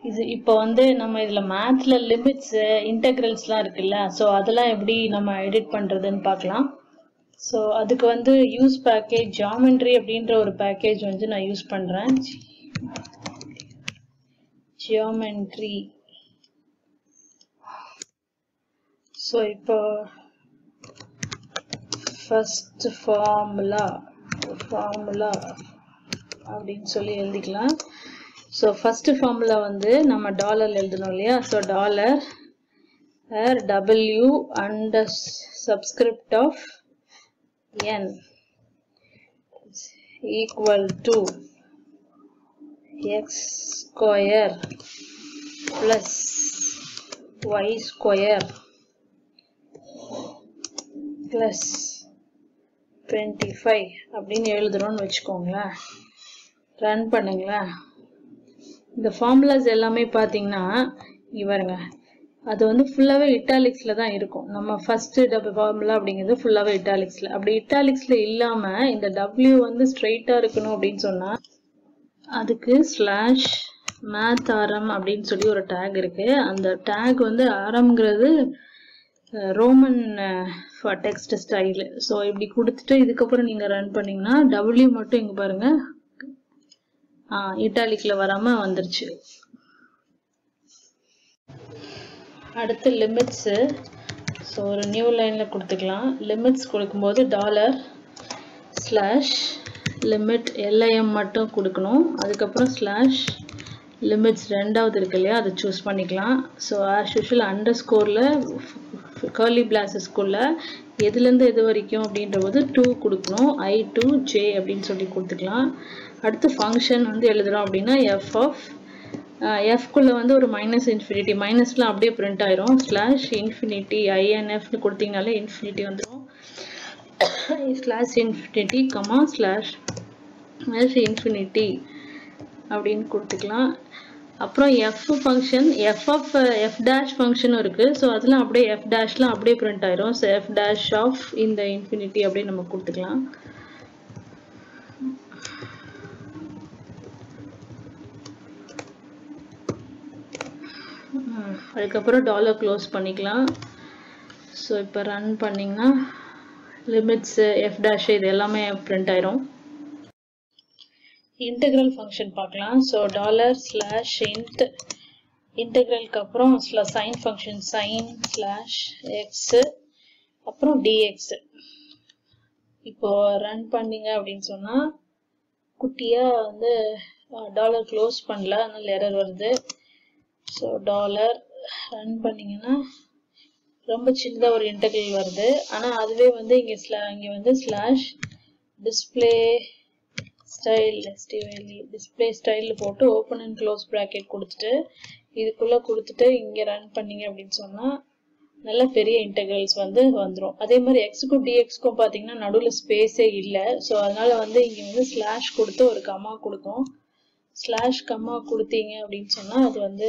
இது இப்போ வந்து நம்ம இதுல மேத்ல லிமிட்ஸ் இன்டெகிரல்ஸ்லாம் இருக்குல்ல, ஸோ அதெல்லாம் எப்படி நம்ம எடிட் பண்றதுன்னு பார்க்கலாம். ஸோ அதுக்கு வந்து யூஸ் பேக்கேஜ் ஜியாமெட்ரி அப்படின்ற ஒரு பேக்கேஜ் வந்து நான் யூஸ் பண்றேன். ஜியாமெட்ரி. ஸோ இப்போ ஃபர்ஸ்ட் ஃபார்முலா அப்படின்னு சொல்லி எழுதிக்கலாம். ஸோ ஃபர்ஸ்ட் ஃபார்முலா வந்து நம்ம டாலர்ல எழுதணும் இல்லையா. So dollar W under subscript of n equal to x square plus y square plus 25 அப்படின்னு எழுதுறோம்னு வச்சுக்கோங்களேன். ரன் பண்ணுங்களேன். இந்த ஃபார்முலாஸ் எல்லாமே பார்த்தீங்கன்னா இவருங்க அது வந்து ஃபுல்லாகவே இட்டாலிக்ஸில் தான் இருக்கும். நம்ம ஃபர்ஸ்ட் ஃபார்முலா அப்படிங்கிறது ஃபுல்லாகவே இட்டாலிக்ஸில். அப்படி இட்டாலிக்ஸில் இல்லாமல் இந்த W வந்து ஸ்ட்ரெயிட்டாக இருக்கணும் அப்படின்னு சொன்னால் அதுக்கு ஸ்லாஷ் மேத் ஆரம் அப்படின்னு சொல்லி ஒரு டேக் இருக்கு. அந்த டேக் வந்து ஆரம்ங்கிறது ரோமன் டெக்ஸ்ட் ஸ்டைல். ஸோ இப்படி கொடுத்துட்டு இதுக்கப்புறம் நீங்கள் ரன் பண்ணீங்கன்னா W மட்டும் இங்கே பாருங்க இட்டாலிக்ல வராம வந்துருச்சு. அடுத்து லிமிட்ஸ். ஸோ ஒரு நியூ லைன்ல கொடுத்துக்கலாம். லிமிட்ஸ் கொடுக்கும்போது டாலர் ஸ்லாஷ் லிமிட் LIM மட்டும் கொடுக்கணும். அதுக்கப்புறம் ஸ்லாஷ் லிமிட்ஸ் ரெண்டாவது இருக்கு இல்லையா, அதை சூஸ் பண்ணிக்கலாம். ஸோ ஆஸ் யூஷுவல் அண்டர் ஸ்கோர்ல கர்லி பிளாசஸ்குள்ள எதுலேருந்து எது வரைக்கும் அப்படின்ற போது 2 கொடுக்கணும். I to J அப்படின்னு சொல்லி கொடுத்துக்கலாம். அடுத்து ஃபங்க்ஷன் வந்து எழுதுறோம் அப்படின்னா எஃப்குள்ள வந்து ஒரு மைனஸ் இன்ஃபினிட்டி, மைனஸ்லாம் அப்படியே பிரிண்ட் ஆயிரும். ஸ்லாஷ் இன்ஃபினிட்டி INFன்னு கொடுத்தீங்கனாலே இன்ஃபினிட்டி வந்துடும். Slash infinity comma slash infinity அப்படின்னு கொடுத்துக்கலாம். அப்புறம் எஃப் ஃபங்க்ஷன் எஃப் டேஷ் ஃபங்க்ஷனும் இருக்கு. ஸோ அதெல்லாம் அப்படியே எஃப் டேஷ்லாம் அப்படியே பிரிண்ட் ஆயிரும். ஸோ எஃப் டேஷ் ஆஃப் இந்த இன்ஃபினிட்டி அப்படியே நம்ம கொடுத்துக்கலாம். அதுக்கப்புறம் டாலர் க்ளோஸ் பண்ணிக்கலாம். ஸோ இப்போ ரன் பண்ணிங்கன்னா லிமிட்ஸ் எஃப் டேஷ் இது எல்லாமே பிரிண்ட் ஆயிரும். இன்டெக்ரல் ஃபங்க்ஷன் பார்க்கலாம். ஸோ டாலர் ஸ்லாஷ் இன்ட் இன்டெக்ரலுக்கு அப்புறம் sine function sine slash X அப்புறம் டிஎக்ஸ். இப்போ ரன் பண்ணீங்க அப்படின்னு சொன்னால் குட்டியாக வந்து டாலர் க்ளோஸ் பண்ணல, அதனால எரர் வருது. ஸோ டாலர் ரன் பண்ணிங்கன்னா ரொம்ப சின்னதாக ஒரு இன்டெக்ரல் வருது. ஆனால் அதுவே வந்து இங்கே வந்து ஸ்லாஷ் டிஸ்பிளே ஸ்டைல் போட்டு ஓப்பன் அண்ட் க்ளோஸ் ப்ராக்கெட் கொடுத்துட்டு இதுக்குள்ளே கொடுத்துட்டு இங்கே ரன் பண்ணீங்க அப்படின்னு சொன்னால் நல்ல பெரிய இன்டெக்ரல்ஸ் வந்து வந்துடும். அதே மாதிரி எக்ஸுக்கும் டிஎக்ஸ்க்கும் பார்த்தீங்கன்னா நடுவில் ஸ்பேஸே இல்லை. ஸோ அதனால வந்து இங்கே வந்து ஸ்லாஷ் கொடுத்து ஒரு கமா கொடுக்கும். ஸ்லாஷ் கமா கொடுத்தீங்க அப்படின்னு சொன்னால் அது வந்து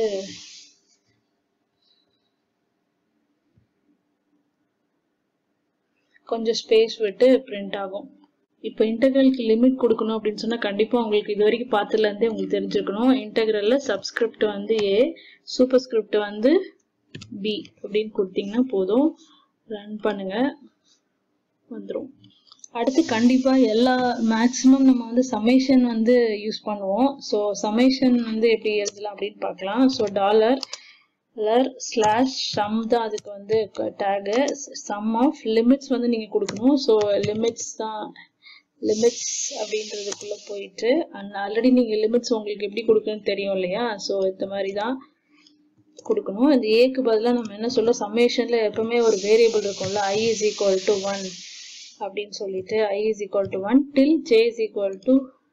கொஞ்சம் ஸ்பேஸ் விட்டு பிரிண்ட் ஆகும். இப்போ இன்டெக்ரலுக்கு லிமிட் கொடுக்கணும் அப்படின்னு சொன்னால் கண்டிப்பாக உங்களுக்கு இது வரைக்கும் பார்த்துலேருந்தே உங்களுக்கு தெரிஞ்சிருக்கணும். இன்டெக்ரலில் சப்ஸ்கிரிப்ட் வந்து A, சூப்பர் ஸ்கிரிப்ட் வந்து B அப்படின்னு கொடுத்தீங்கன்னா போதும். ரன் பண்ணுங்க, வந்துடும். அடுத்து கண்டிப்பாக எல்லா மேக்ஸிமம் நம்ம வந்து சமேஷன் வந்து யூஸ் பண்ணுவோம். ஸோ சமேஷன் வந்து எப்படி எழுதலாம் அப்படின்னு பார்க்கலாம். ஸோ டாலர் ஸ்லாஷ் சம் தான் அதுக்கு வந்து டேகு. சம் ஆஃப் லிமிட்ஸ் வந்து நீங்கள் கொடுக்கணும். ஸோ லிமிட்ஸ் அப்படின்றதுக்குள்ள போயிட்டு ஆல்ரெடி நீங்கள் லிமிட்ஸ் உங்களுக்கு எப்படி கொடுக்கணும்னு தெரியும் இல்லையா. ஸோ இந்த மாதிரி தான் கொடுக்கணும். இந்த ஏக்கு பதிலாக நம்ம என்ன சொல்ல, சம்மேஷன்ல எப்பவுமே ஒரு வேரியபிள் இருக்கும்ல, I is equal to 1 அப்படின்னு சொல்லிட்டு I is equal to 1 till J is equal to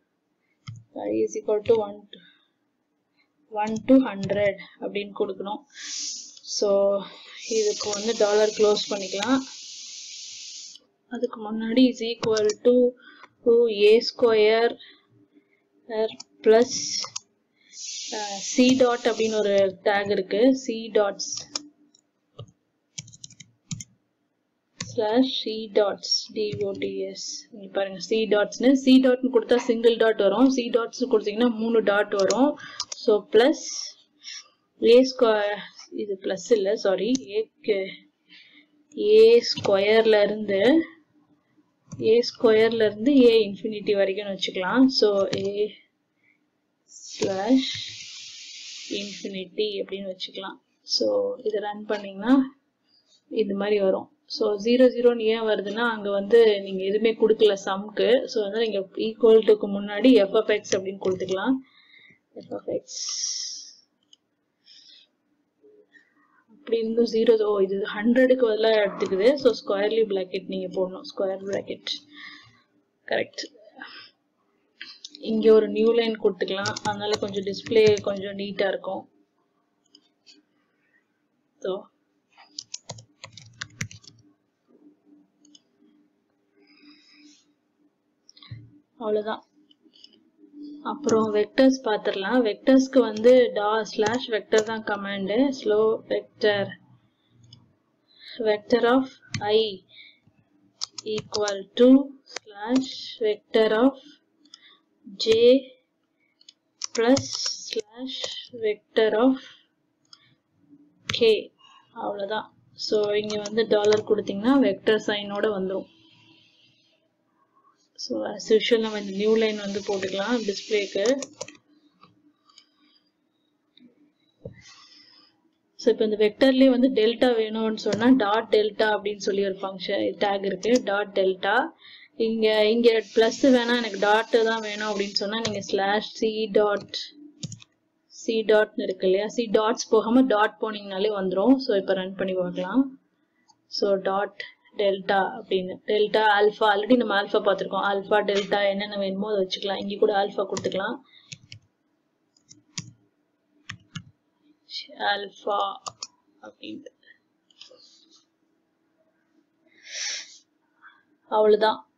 1 to 100 அப்படின்னு கொடுக்கணும். ஸோ இதுக்கு வந்து டாலர் க்ளோஸ் பண்ணிக்கலாம். அதுக்கு முன்னாடி is equal to A square plus C dot அப்படின்னு ஒரு டேக் இருக்கு. C dots slash C dots DOTS. இங்க பாருங்க C dots னு C dot னு கொடுத்தா சிங்கிள் டாட் வரும். C dots கொடுத்தீங்கன்னா 3 டாட் வரும். ஸோ பிளஸ் a ஸ்கொயர் இது பிளஸ் இல்ல சாரி a ஸ்கொயர்ல இருந்து a இன்ஃபினிட்டி வரைக்கும் வச்சுக்கலாம். ஸோ a ஸ்லாஷ் இன்ஃபினிட்டி அப்படின்னு வச்சுக்கலாம். ஸோ இதை ரன் பண்ணீங்கன்னா இது மாதிரி வரும். ஸோ 0 0ன்னு ஏன் வருதுன்னா அங்கே வந்து நீங்கள் எதுவுமே கொடுக்கல சம்க்கு. ஸோ வந்து நீங்கள் ஈக்குவல் டுக்கு முன்னாடி f of x அப்படின்னு கொடுத்துக்கலாம். f of x அப்படி இருந்தும் 0 இது 100க்கு பதிலாக எடுத்துக்குது. ஸோ ஸ்கொயர்லி பிராக்கெட் நீங்கள் போடணும். Square bracket correct. இங்கே ஒரு நியூ லைன் கொடுத்துக்கலாம். அதனால கொஞ்சம் டிஸ்பிளே கொஞ்சம் நீட்டாக இருக்கும். ஸோ அவ்வளோதான். அப்புறம் வெக்டர்ஸ் பார்த்துடலாம். வெக்டர்ஸ்க்கு வந்து ஸ்லாஷ் வெக்டர் தான் command. Slow vector of I equal to slash vector of J plus slash vector of K. அவ்வளோதான். ஸோ இங்கே வந்து டாலர் கொடுத்தீங்கன்னா வெக்டர் சைனோட வந்துடும். ஸோ as usual நம்ம இந்த நியூ லைன் வந்து போட்டுக்கலாம் டிஸ்பிளேக்கு. ஸோ இப்போ இந்த வெக்டர்லேயே வந்து டெல்டா வேணும்னு சொன்னால் டாட் டெல்டா அப்படின்னு சொல்லி ஒரு ஃபங்க்ஷன் டேக் இருக்கு. டாட் டெல்டா இங்கே ப்ளஸ் வேணாம் எனக்கு டாட்டு தான் வேணும் அப்படின்னு சொன்னால் நீங்கள் ஸ்லாஷ் சி டாட்னு இருக்கு இல்லையா, சி டாட்ஸ் போகாமல் டாட் போனீங்கனாலே வந்துடும். ஸோ இப்போ ரன் பண்ணி பார்க்கலாம். ஸோ டாட் டெல்டா அப்படின்னு டெல்டா ஆல்ஃபா ஆல்ரெடி நம்ம ஆல்ஃபா பார்த்துருக்கோம். ஆல்ஃபா டெல்டா என்னென்ன வேணுமோ அதை வச்சுக்கலாம். இங்கே கூட ஆல்ஃபா கொடுத்துக்கலாம். ஆல்ஃபா அப்படின்ட்டு அவ்வளோதான்.